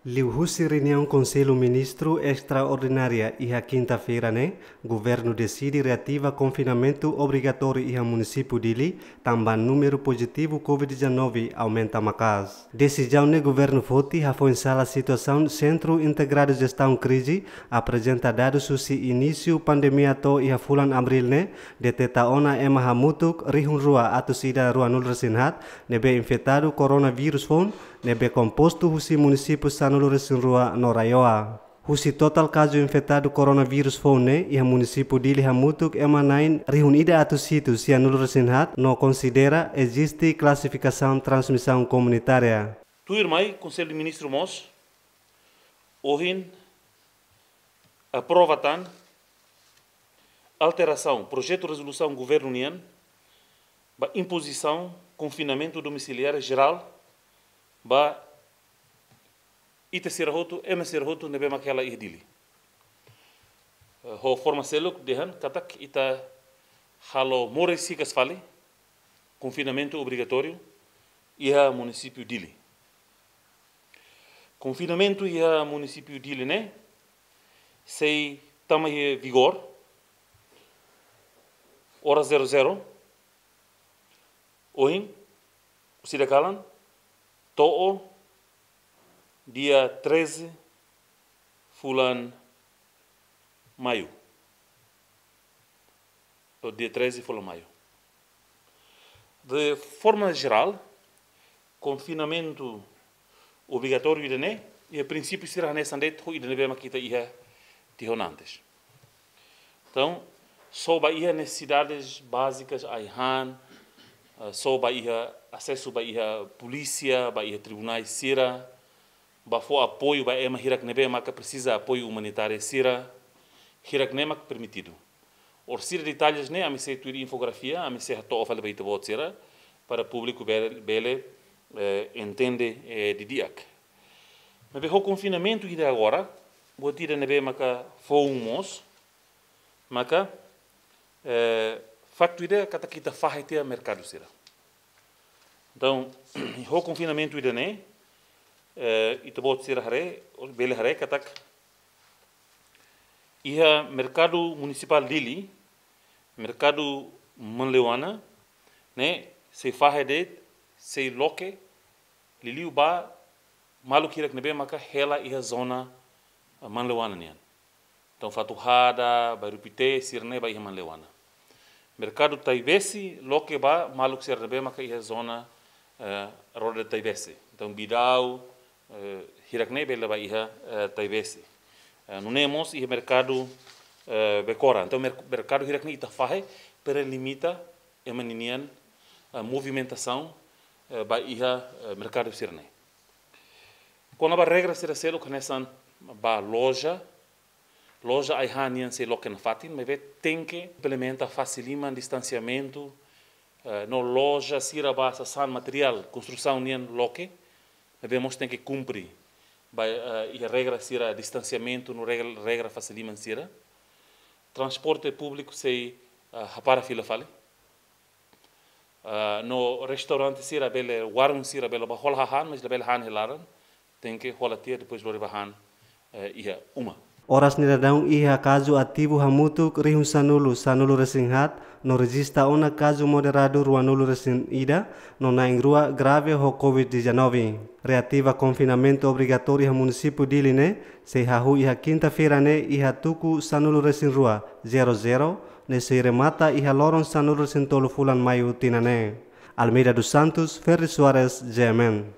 Liu-Husi reunião Conselho Ministro extraordinária e a quinta-feira, governo decide reativa confinamento obrigatório e a município Dili, também número positivo Covid-19 aumenta macas. Decisão do governo Foti a foi a situação Centro Integrado de Gestão Crise apresenta dados sobre início pandemia to e a fulan abril deteta ona ema hamutuk rihun rua atus ida rua nul resinhat nebe infectado coronavírus phone nebe composto husi município sanulu resin rua no Raioa. Husi total caso infectado coronavírus phone e a município Dili hamutuk ema nain rihun ida atus situ si anul resinhat no considera existe classificação transmissão comunitária. Tu irmãe, Conselho de Ministros Mos, ohin aprovatan alteração, projeto de resolução Governo União, ba imposição, confinamento domiciliar geral, ba ita sirahoto, ema sirahoto nebe makela ihdili. Ho forma seluk dehan katak ita halo more sikas fale, confinamento obrigatório, iha município Dili. Confinamento iha município Dili, sei tamahe vigor, hora 00, ohin, sidakalan, to'o, dia 13, fulan maio. O dia 13, fulan maio. De forma geral, confinamento obrigatório e a princípio será nessa data o idene makita ia tihonantes. Então, só ia necessidades básicas aihan, só ia acesso ia polícia, ia tribunais sira, for apoio ba ema hirak nebe maka precisa apoio humanitário sira, hirak nemak permitido. Or sira detalhes a me ser tuir infografia, a me ser to ofal baita bot sira para público bele entende de diak. Mas o confinamento ide agora, vou tirar nebe maka fomos, maka facto ide kata kita fahete mercado sira. Então, o confinamento ide ito bot sira hare, bele hare katak iha mercado municipal Dili, mercado Manlewana, se fahede se loke liliu ba malu kirak nebe maka hela iha zona Manlewana nian. Então fatuhada, bairupite sirne ba iha Manlewana. Mercado Taivesi loke ba malu sir nebe maka iha zona roda Taivesi. Então bidau hirak nebe ba iha Taivesi. Nunemos iha mercado Becora. Então mercado hirak ne ita fahe para limita emaninian movimentação ba iha mercado sirne. Quando a regra será selo conheçam ba loja aihanian se loken fatin, mas tem que implementar facilima distanciamento no loja sira ba san material construção nian loke, mas tem que cumprir ba iha regra sira distanciamento no regra facilima sira. Transporte público se para fila fale. No restaurante sira bele warung sira bele ba holhahan mas bele han helaran tem que holatir depois lori bahan iha uma. Oras nidadão iha caso ativo hamutuk rihun sanulu resinghat no registra ona caso moderado ruanulu resin ida no naing rua grave ho Covid-19. Reativa confinamento obrigatório ha município Dili se hahu iha quinta-feira iha tuku sanulu resin rua 00 se remata iha loron sanulu resin tolu fulan maio tinane. Almeida dos Santos, Ferri Soares, GMN.